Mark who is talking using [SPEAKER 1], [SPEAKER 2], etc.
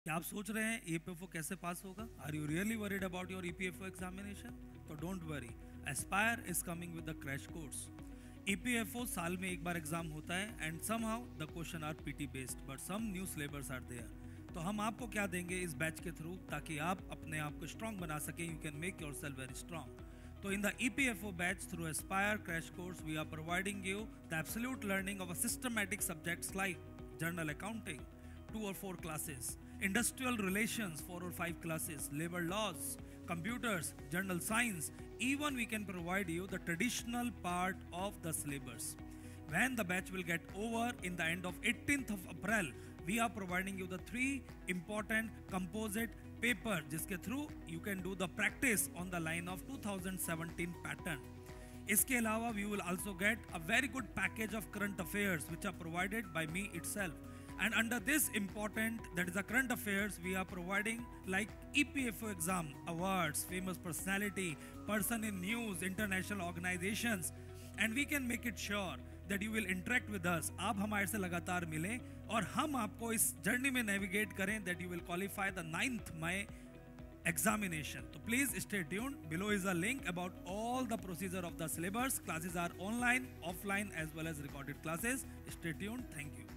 [SPEAKER 1] क्या आप सोच रहे हैं ईपीएफओ कैसे पास होगा? Are you really worried about your EPFO examination? तो don't worry, Aspire is coming with the crash course. EPFO साल में एक बार एग्जाम होता है and somehow the question are PT based but some new syllabus are there. तो हम आपको क्या देंगे इस बैच के थ्रू ताकि आप अपने आप को स्ट्रांग बना सकें, you can make yourself very strong. So in the EPFO batch through Aspire crash course, we are providing you the absolute learning of a systematic subjects like journal accounting, 2 or 4 classes, industrial relations, 4 or 5 classes, labor laws, computers, general science. Even we can provide you the traditional part of the syllabus. When the batch will get over in the end of 18th of April, we are providing you the 3 important composite paper जिसके through you can do the practice on the line of 2017 pattern. इसके अलावा we will also get a very good package of current affairs which are provided by me itself. And under this important, that is the current affairs, we are providing like EPFO exam, awards, famous personality, person in news, international organizations, and we can make it sure that you will interact with us. आप हमारे से लगातार मिलें और हम आपको इस journey में नेविगेट करें that you will qualify the 9th May examination. So please stay tuned. Below is a link about all the procedure of the syllabus. Classes are online, offline as well as recorded classes. Stay tuned. Thank you.